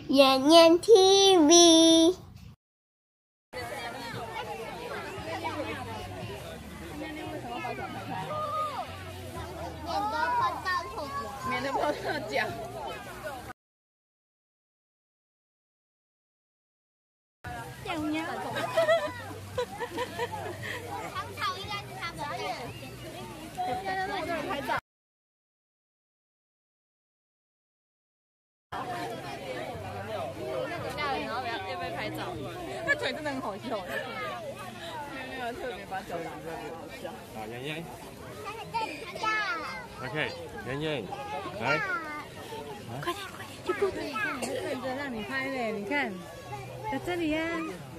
妍妍 TV。免得碰到脚。喵喵。长草应该是他们的。现在那么多人拍照。然后要不要拍照？那腿真的很好笑。没有特别把脚挡在这里好笑。好，妍妍。OK， 妍妍，来。快点，就过来。认真让你拍嘞，你看，在这里呀。